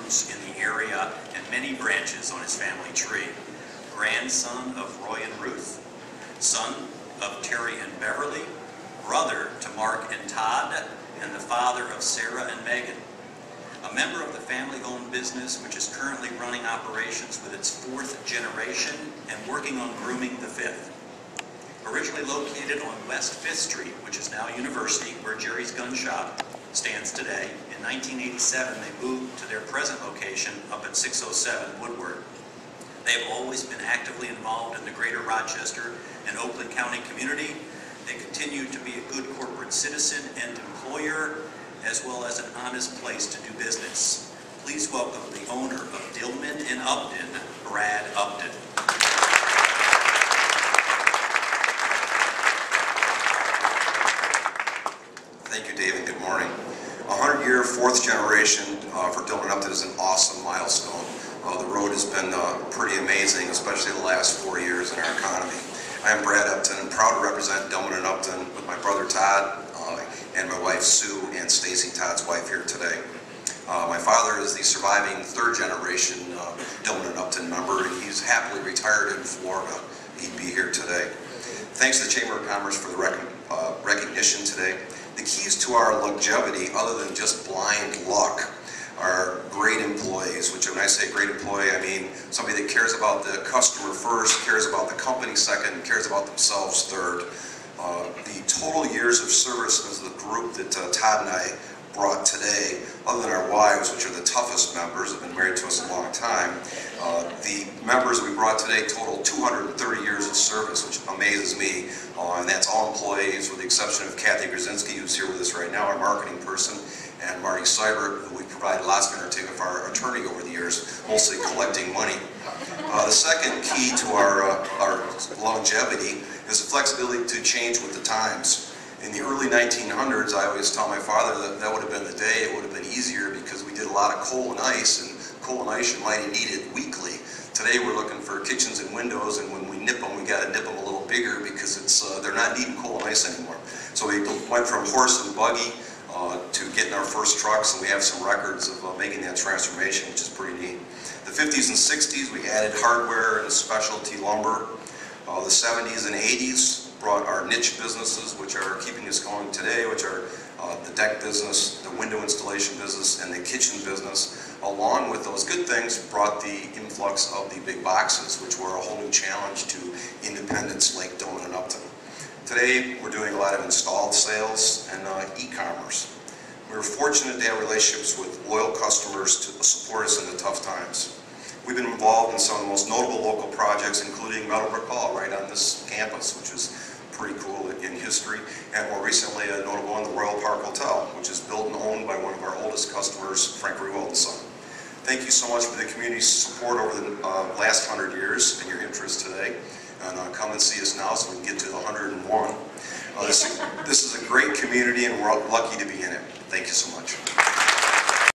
farms in the area and many branches on his family tree. Grandson of Roy and Ruth, son of Terry and Beverly, brother to Mark and Todd, and the father of Sarah and Megan. A member of the family-owned business which is currently running operations with its 4th generation and working on grooming the 5th. Originally located on West 5th Street, which is now University, where Jerry's Gun Shop stands today, in 1987 they moved to their present location up at 607 Woodward. They have always been actively involved in the greater Rochester and Oakland County community. They continue to be a good corporate citizen and employer, as well as an honest place to do business. Please welcome the owner of Dillman and Upton, Brad Upton. Thank you, David. Good morning. 100-year, 4th generation for Dillman Upton is an awesome milestone. The road has been pretty amazing, especially the last 4 years in our economy. I am Brad Upton and proud to represent Dillman and Upton with my brother Todd and my wife Sue and Stacy, Todd's wife, here today. My father is the surviving 3rd generation Dillman and Upton member, and he's happily retired in Florida. He'd be here today. Thanks to the Chamber of Commerce for the recognition today. The keys to our longevity, other than just blind luck, are great employees, which when I say great employee, I mean somebody that cares about the customer first, cares about the company second, cares about themselves third. The total years of service as the group that Todd and I brought today, other than our wives, which are the toughest members, have been married to us a long time, the members we brought today total 230 years of service, which amazes me, and that's all employees with the exception of Kathy Grzinski, who's here with us right now, our marketing person, and Marty Seibert, who we provided lots of entertainment for our attorney over the years, mostly collecting money. The second key to our longevity is the flexibility to change with the times. In the early 1900s, I always tell my father that that would have been the day. It would have been easier because we did a lot of coal and ice, and coal and ice you might have needed weekly. Today we're looking for kitchens and windows, and when we nip them, we got to nip them a little bigger because they're not needing coal and ice anymore. So we went from horse and buggy to getting our first trucks, and we have some records of making that transformation, which is pretty neat. The 50s and 60s, we added hardware and specialty lumber. The 70s and 80s brought our niche businesses, which are keeping us going today, which are the deck business, the window installation business, and the kitchen business. Along with those good things, brought the influx of the big boxes, which were a whole new challenge to independents like Dillman and Upton. Today, we're doing a lot of installed sales and e-commerce. We're fortunate to have relationships with loyal customers to support us in the tough times. We've been involved in some of the most notable local projects, including Meadowbrook Hall right on this campus, which is pretty cool in history, and more recently a notable one, the Royal Park Hotel, which is built and owned by one of our oldest customers, Frank Rewald & Son. Thank you so much for the community's support over the last 100 years and your interest today. And come and see us now so we can get to the 101. This is a great community, and we're lucky to be in it. Thank you so much.